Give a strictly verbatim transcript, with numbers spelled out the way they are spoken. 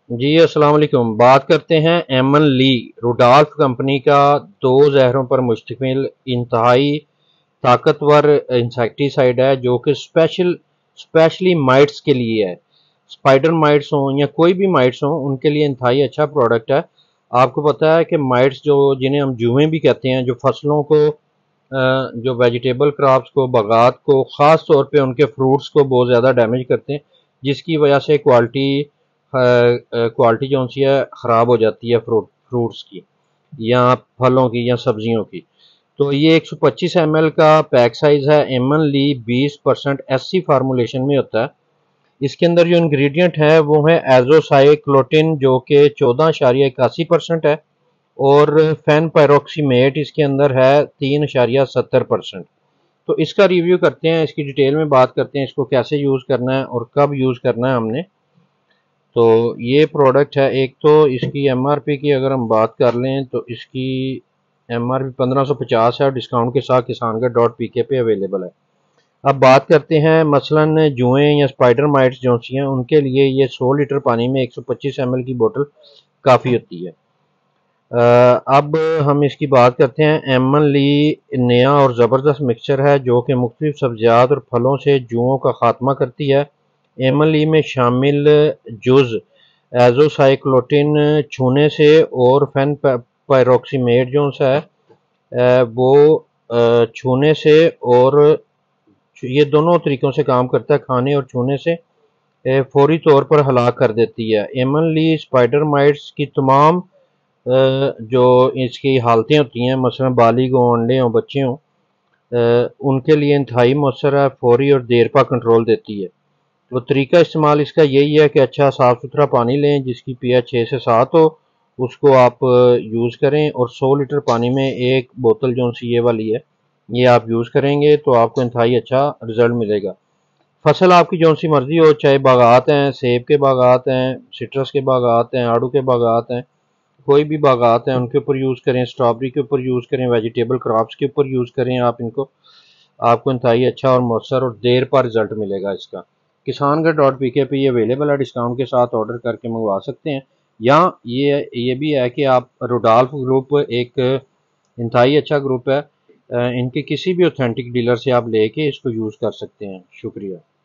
جی السلام علیکم۔ بات کرتے ہیں ایمن لی روڈالف کمپنی کا دو زہروں پر مشتمل انتہائی طاقتور انسیکٹیسائیڈ ہے جو کہ اسپیشل اسپیشلی مائٹس کے لیے ہے۔ اسپائڈر مائٹس ہوں یا کوئی بھی مائٹس ہوں ان کے لیے انتہائی اچھا پروڈکٹ ہے۔ آپ کو پتہ ہے کہ مائٹس جو جنہیں ہم جوئیں بھی کہتے ہیں، جو فصلوں کو جو ویجیٹیبل کراپس کو باغات کو خاص طور پہ ان کے فروٹس کو بہت زیادہ ڈیمیج کرتے ہیں، جس کی وجہ سے کوالٹی کوالٹی جو سی ہے خراب ہو جاتی ہے فروٹ فروٹس کی یا پھلوں کی یا سبزیوں کی۔ تو یہ ایک سو پچیس ایم ایل کا پیک سائز ہے۔ ایمن لی بیس پرسنٹ ایس سی فارمولیشن میں ہوتا ہے۔ اس کے اندر جو انگریڈینٹ ہے وہ ہے ایزوسائیکلوٹن جو کہ چودہ اشاریہ اکاسی پرسنٹ ہے، اور فین پیروکسیمیٹ اس کے اندر ہے تین اشاریہ ستر پرسنٹ۔ تو اس کا ریویو کرتے ہیں، اس کی ڈیٹیل میں بات کرتے ہیں، اس کو کیسے یوز کرنا ہے اور کب یوز کرنا ہے ہم نے۔ تو یہ پروڈکٹ ہے، ایک تو اس کی ایم آر پی کی اگر ہم بات کر لیں تو اس کی ایم آر پی پندرہ سو پچاس ہے، ڈسکاؤنٹ کے ساتھ کسان گھر ڈاٹ پی کے پہ اویلیبل ہے۔ اب بات کرتے ہیں مثلاً جوئیں یا اسپائڈر مائٹس جو سی ہیں ان کے لیے یہ سو لیٹر پانی میں ایک سو پچیس ایم ایل کی بوٹل کافی ہوتی ہے۔ اب ہم اس کی بات کرتے ہیں۔ ایمن لی نیا اور زبردست مکسچر ہے جو کہ مختلف سبزیات اور پھلوں سے جوؤں کا خاتمہ کرتی ہے۔ ایمن لی میں شامل جز ایزوسائیکلوٹن چھونے سے اور فین پیروکسیمیٹ جو ہے وہ چھونے سے، اور یہ دونوں طریقوں سے کام کرتا ہے، کھانے اور چھونے سے فوری طور پر ہلاک کر دیتی ہے۔ ایمن لی اسپائڈر مائٹس کی تمام جو اس کی حالتیں ہوتی ہیں، مثلا بالغ ہوں، انڈے ہوں، بچے ہوں، ان کے لیے انتہائی مؤثر ہے، فوری اور دیر پا کنٹرول دیتی ہے۔ تو طریقہ استعمال اس کا یہی ہے کہ اچھا صاف ستھرا پانی لیں جس کی پی ایچ چھ سے سات ہو، اس کو آپ یوز کریں، اور سو لیٹر پانی میں ایک بوتل جو سی یہ والی ہے یہ آپ یوز کریں گے تو آپ کو انتہائی اچھا رزلٹ ملے گا۔ فصل آپ کی جو سی مرضی ہو، چاہے باغات ہیں، سیب کے باغات ہیں، سٹرس کے باغات ہیں، آڑو کے باغات ہیں، کوئی بھی باغات ہیں ان کے اوپر یوز کریں، اسٹرابری کے اوپر یوز کریں، ویجیٹیبل کراپس کے اوپر یوز کریں، آپ ان کو آپ کو انتہائی اچھا اور مؤثر اور دیر پر رزلٹ ملے گا اس کا۔ کسان گھر ڈاٹ پی کے پہ یہ اویلیبل ہے، ڈسکاؤنٹ کے ساتھ آرڈر کر کے منگوا سکتے ہیں۔ یا یہ یہ بھی ہے کہ آپ روڈالف گروپ ایک انتہائی اچھا گروپ ہے، ان کے کسی بھی اوتھینٹک ڈیلر سے آپ لے کے اس کو یوز کر سکتے ہیں۔ شکریہ۔